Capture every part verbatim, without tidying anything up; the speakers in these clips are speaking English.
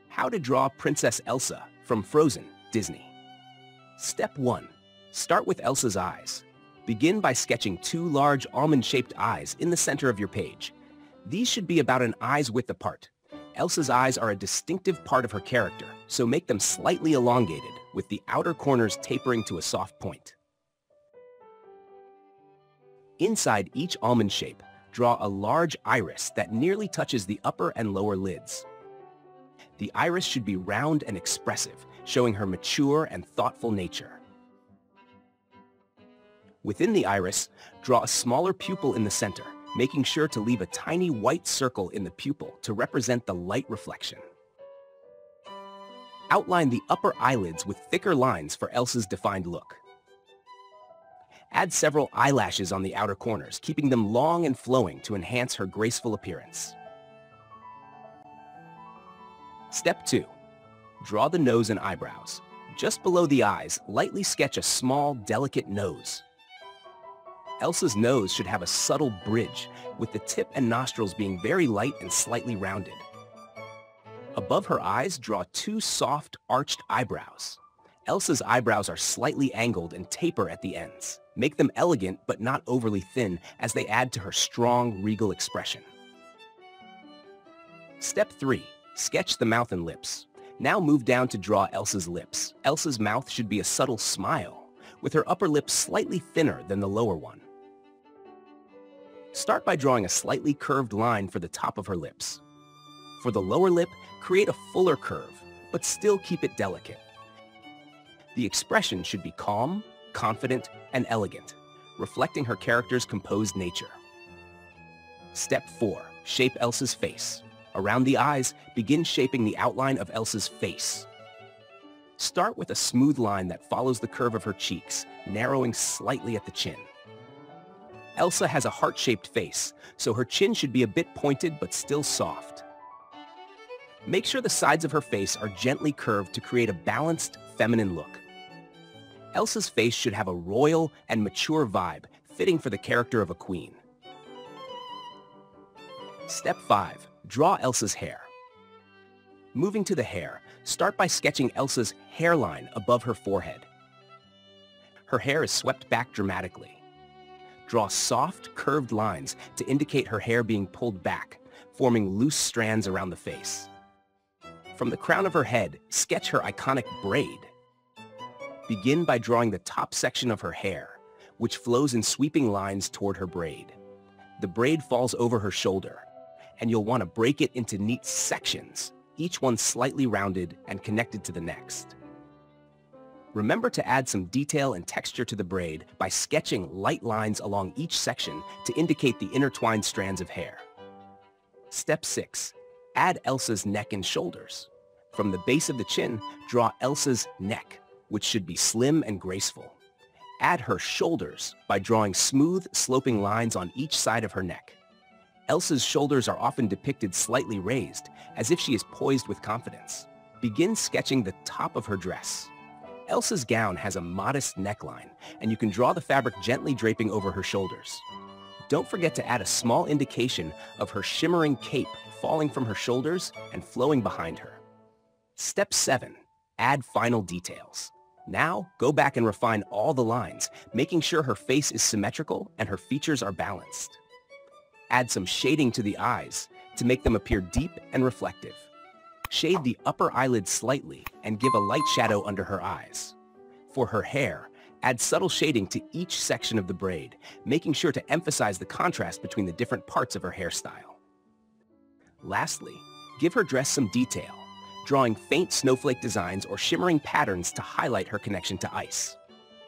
How to draw Princess Elsa from Frozen, Disney. Step one. Start with Elsa's eyes. Begin by sketching two large almond-shaped eyes in the center of your page. These should be about an eye's width apart. Elsa's eyes are a distinctive part of her character, so make them slightly elongated, with the outer corners tapering to a soft point. Inside each almond shape, draw a large iris that nearly touches the upper and lower lids. The iris should be round and expressive, showing her mature and thoughtful nature. Within the iris, draw a smaller pupil in the center, making sure to leave a tiny white circle in the pupil to represent the light reflection. Outline the upper eyelids with thicker lines for Elsa's defined look. Add several eyelashes on the outer corners, keeping them long and flowing to enhance her graceful appearance. Step two. Draw the nose and eyebrows. Just below the eyes, lightly sketch a small, delicate nose. Elsa's nose should have a subtle bridge, with the tip and nostrils being very light and slightly rounded. Above her eyes, draw two soft, arched eyebrows. Elsa's eyebrows are slightly angled and taper at the ends. Make them elegant but not overly thin, as they add to her strong, regal expression. Step three. Sketch the mouth and lips. Now move down to draw Elsa's lips. Elsa's mouth should be a subtle smile, with her upper lip slightly thinner than the lower one. Start by drawing a slightly curved line for the top of her lips. For the lower lip, create a fuller curve, but still keep it delicate. The expression should be calm, confident, and elegant, reflecting her character's composed nature. Step four. Shape Elsa's face. Around the eyes, begin shaping the outline of Elsa's face. Start with a smooth line that follows the curve of her cheeks, narrowing slightly at the chin. Elsa has a heart-shaped face, so her chin should be a bit pointed but still soft. Make sure the sides of her face are gently curved to create a balanced, feminine look. Elsa's face should have a royal and mature vibe, fitting for the character of a queen. Step five. Draw Elsa's hair. Moving to the hair, start by sketching Elsa's hairline above her forehead. Her hair is swept back dramatically. Draw soft, curved lines to indicate her hair being pulled back, forming loose strands around the face. From the crown of her head, sketch her iconic braid. Begin by drawing the top section of her hair, which flows in sweeping lines toward her braid. The braid falls over her shoulder, and you'll want to break it into neat sections, each one slightly rounded and connected to the next. Remember to add some detail and texture to the braid by sketching light lines along each section to indicate the intertwined strands of hair. Step six. Add Elsa's neck and shoulders. From the base of the chin, draw Elsa's neck, which should be slim and graceful. Add her shoulders by drawing smooth, sloping lines on each side of her neck. Elsa's shoulders are often depicted slightly raised, as if she is poised with confidence. Begin sketching the top of her dress. Elsa's gown has a modest neckline, and you can draw the fabric gently draping over her shoulders. Don't forget to add a small indication of her shimmering cape falling from her shoulders and flowing behind her. Step seven. Add final details. Now, go back and refine all the lines, making sure her face is symmetrical and her features are balanced. Add some shading to the eyes to make them appear deep and reflective. Shade the upper eyelid slightly and give a light shadow under her eyes. For her hair, add subtle shading to each section of the braid, making sure to emphasize the contrast between the different parts of her hairstyle. Lastly, give her dress some detail, drawing faint snowflake designs or shimmering patterns to highlight her connection to ice.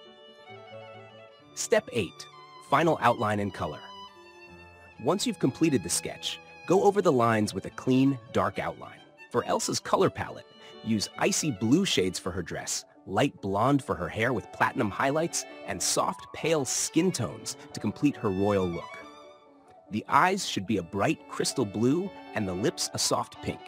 Step eight. Final outline and color. Once you've completed the sketch, go over the lines with a clean, dark outline. For Elsa's color palette, use icy blue shades for her dress, light blonde for her hair with platinum highlights, and soft, pale skin tones to complete her royal look. The eyes should be a bright crystal blue and the lips a soft pink.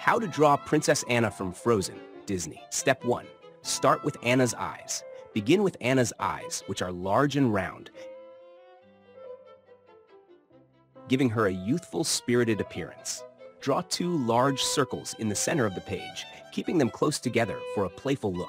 How to draw Princess Anna from Frozen, Disney. Step one. Start with Anna's eyes. Begin with Anna's eyes, which are large and round, giving her a youthful, spirited appearance. Draw two large circles in the center of the page, keeping them close together for a playful look.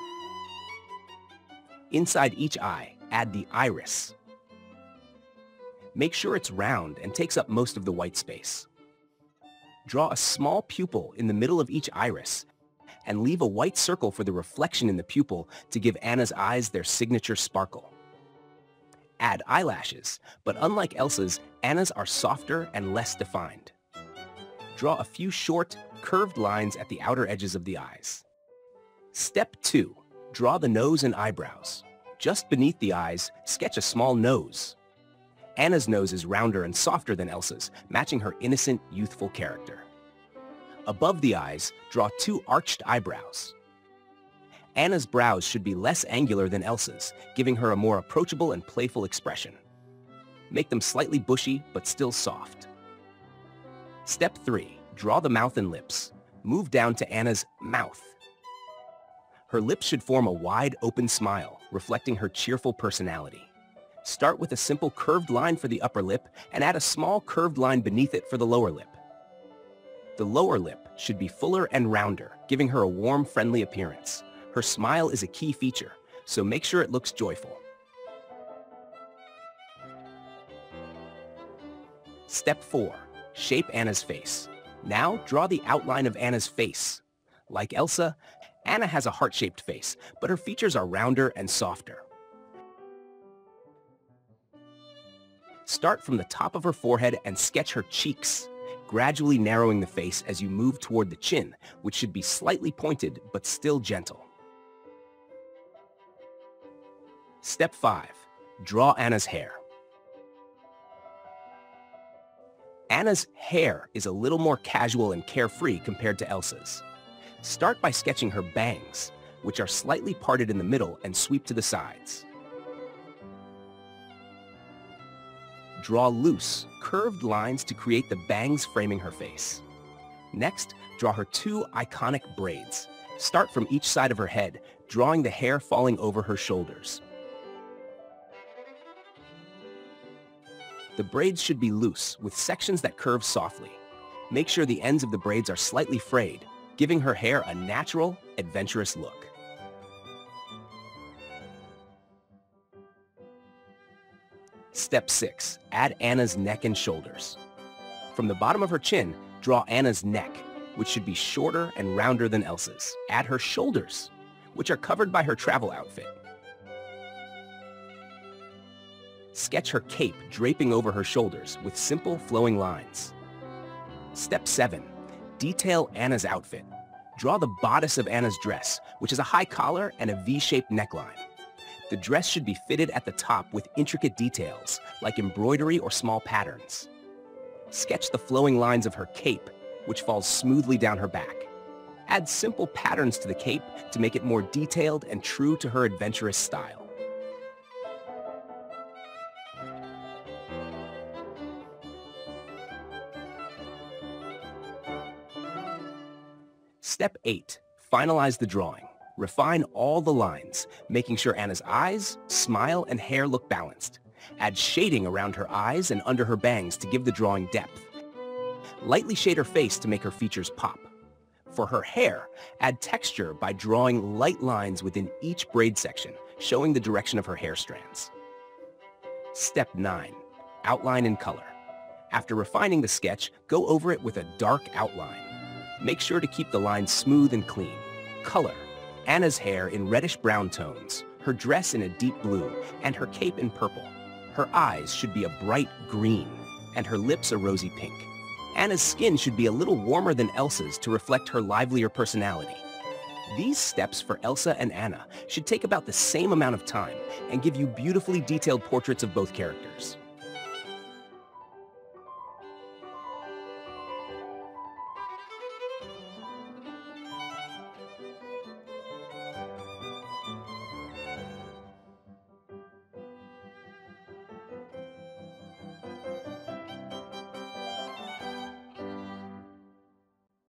Inside each eye, add the iris. Make sure it's round and takes up most of the white space. Draw a small pupil in the middle of each iris and leave a white circle for the reflection in the pupil to give Anna's eyes their signature sparkle. Add eyelashes, but unlike Elsa's, Anna's are softer and less defined. Draw a few short, curved lines at the outer edges of the eyes. Step two. Draw the nose and eyebrows. Just beneath the eyes, sketch a small nose. Anna's nose is rounder and softer than Elsa's, matching her innocent, youthful character. Above the eyes, draw two arched eyebrows. Anna's brows should be less angular than Elsa's, giving her a more approachable and playful expression. Make them slightly bushy, but still soft. Step three. Draw the mouth and lips. Move down to Anna's mouth. Her lips should form a wide, open smile, reflecting her cheerful personality. Start with a simple curved line for the upper lip and add a small curved line beneath it for the lower lip. The lower lip should be fuller and rounder, giving her a warm, friendly appearance. Her smile is a key feature, so make sure it looks joyful. Step four. Shape Anna's face. Now draw the outline of Anna's face. Like Elsa, Anna has a heart-shaped face, but her features are rounder and softer. Start from the top of her forehead and sketch her cheeks, gradually narrowing the face as you move toward the chin, which should be slightly pointed but still gentle. Step five. Draw Anna's hair. Anna's hair is a little more casual and carefree compared to Elsa's. Start by sketching her bangs, which are slightly parted in the middle and sweep to the sides. Draw loose, curved lines to create the bangs framing her face. Next, draw her two iconic braids. Start from each side of her head, drawing the hair falling over her shoulders. The braids should be loose, with sections that curve softly. Make sure the ends of the braids are slightly frayed, giving her hair a natural, adventurous look. Step six. Add Anna's neck and shoulders. From the bottom of her chin, draw Anna's neck, which should be shorter and rounder than Elsa's. Add her shoulders, which are covered by her travel outfit. Sketch her cape draping over her shoulders with simple flowing lines. Step seven. Detail Anna's outfit. Draw the bodice of Anna's dress, which is a high collar and a V-shaped neckline. The dress should be fitted at the top with intricate details, like embroidery or small patterns. Sketch the flowing lines of her cape, which falls smoothly down her back. Add simple patterns to the cape to make it more detailed and true to her adventurous style. Step eight. Finalize the drawing. Refine all the lines, making sure Anna's eyes, smile, and hair look balanced. Add shading around her eyes and under her bangs to give the drawing depth. Lightly shade her face to make her features pop. For her hair, add texture by drawing light lines within each braid section, showing the direction of her hair strands. Step nine. Outline and color. After refining the sketch, go over it with a dark outline. Make sure to keep the lines smooth and clean. Color. Anna's hair in reddish-brown tones, her dress in a deep blue, and her cape in purple. Her eyes should be a bright green, and her lips a rosy pink. Anna's skin should be a little warmer than Elsa's to reflect her livelier personality. These steps for Elsa and Anna should take about the same amount of time and give you beautifully detailed portraits of both characters.